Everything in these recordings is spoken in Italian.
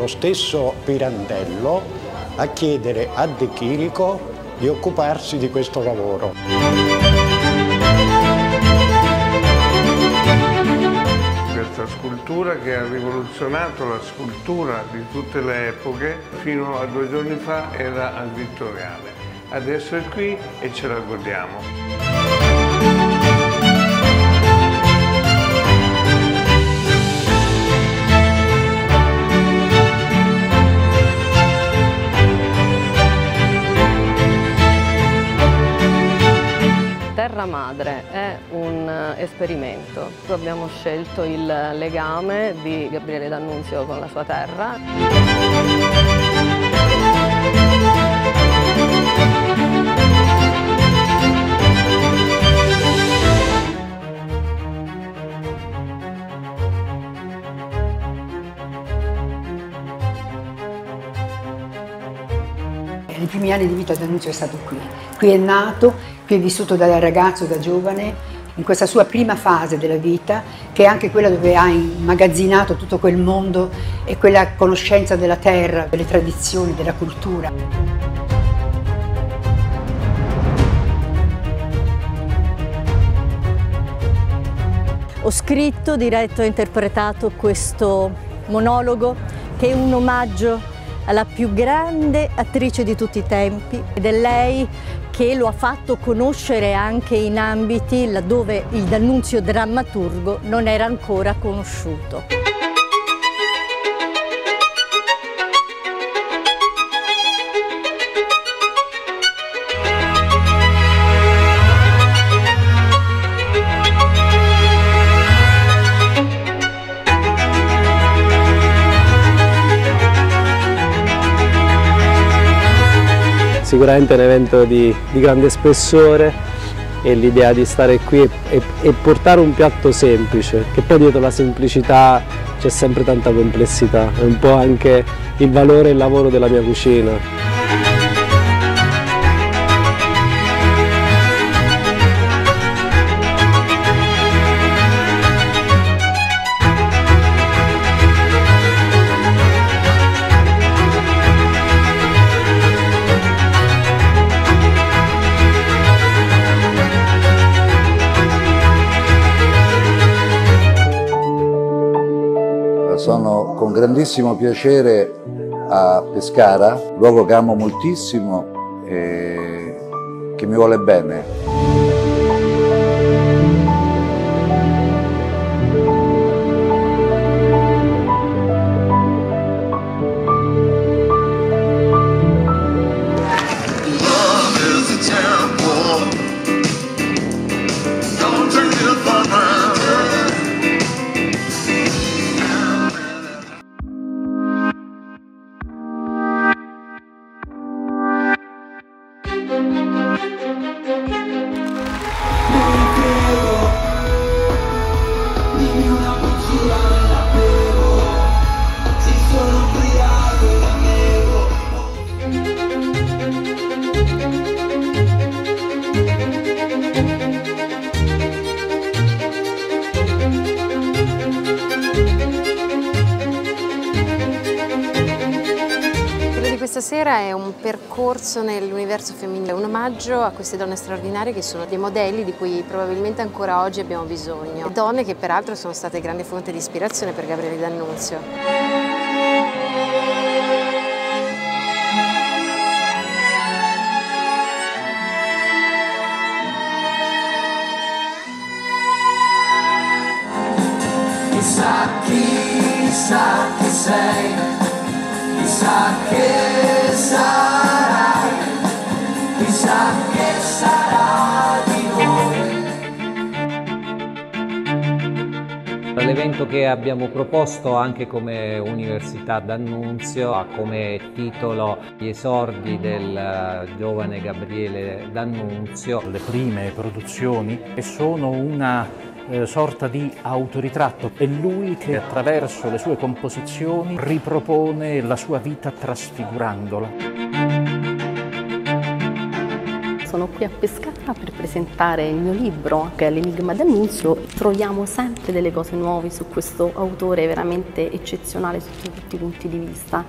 stesso Pirandello a chiedere a De Chirico di occuparsi di questo lavoro. Questa scultura che ha rivoluzionato la scultura di tutte le epoche, fino a 2 giorni fa era al Vittoriale. Adesso è qui e ce la godiamo. Terra Madre è un esperimento. Abbiamo scelto il legame di Gabriele D'Annunzio con la sua terra. Nei primi anni di vita D'Annunzio è stato qui. Qui è nato, qui è vissuto da ragazzo, da giovane, in questa sua prima fase della vita, che è anche quella dove ha immagazzinato tutto quel mondo e quella conoscenza della terra, delle tradizioni, della cultura. Ho scritto, diretto e interpretato questo monologo che è un omaggio alla più grande attrice di tutti i tempi, ed è lei che lo ha fatto conoscere anche in ambiti laddove il D'Annunzio drammaturgo non era ancora conosciuto. Sicuramente è un evento di grande spessore e l'idea di stare qui e portare un piatto semplice, che poi dietro la semplicità c'è sempre tanta complessità, è un po' anche il valore e il lavoro della mia cucina. Sono con grandissimo piacere a Pescara, luogo che amo moltissimo e che mi vuole bene. Questa sera è un percorso nell'universo femminile, un omaggio a queste donne straordinarie che sono dei modelli di cui probabilmente ancora oggi abbiamo bisogno. Donne che peraltro sono state grande fonte di ispirazione per Gabriele D'Annunzio. Chissà chi sei, chissà che sarai, chissà che sarà di noi. L'evento che abbiamo proposto anche come Università D'Annunzio ha come titolo Gli esordi del giovane Gabriele D'Annunzio. Le prime produzioni sono una sorta di autoritratto, è lui che attraverso le sue composizioni ripropone la sua vita trasfigurandola. Sono qui a Pescara per presentare il mio libro, che è L'Enigma d'Annunzio. Troviamo sempre delle cose nuove su questo autore veramente eccezionale sotto tutti i punti di vista.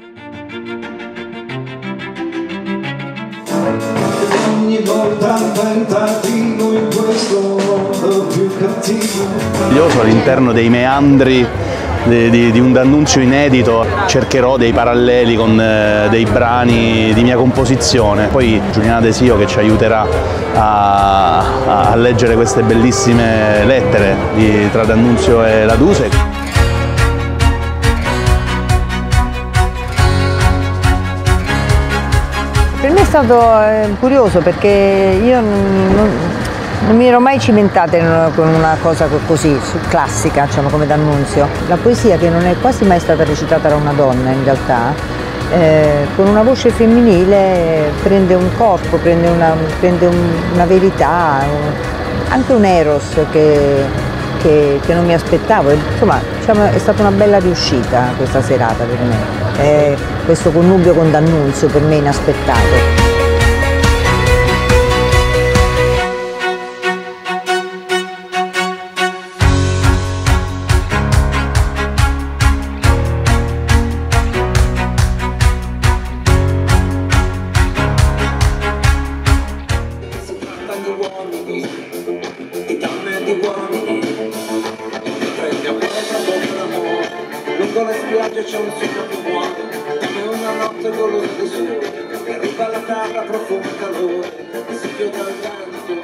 Ogni volta un tentativo in questo mondo più cattivo. Io sono all'interno dei meandri di un D'Annunzio inedito, cercherò dei paralleli con dei brani di mia composizione. Poi Giuliana Desio che ci aiuterà a leggere queste bellissime lettere tra D'Annunzio e la Duse. Per me è stato curioso perché io non mi ero mai cimentata con una cosa così classica, diciamo, come D'Annunzio. La poesia, che non è quasi mai stata recitata da una donna in realtà, con una voce femminile prende un corpo, prende una verità, anche un eros che non mi aspettavo. Insomma, diciamo, è stata una bella riuscita questa serata per me. Questo connubio con D'Annunzio per me inaspettato. Lungo le spiagge c'è un sogno più buono, come una notte golosa di sole, arriva la terra profumo calore, si chiude il vento,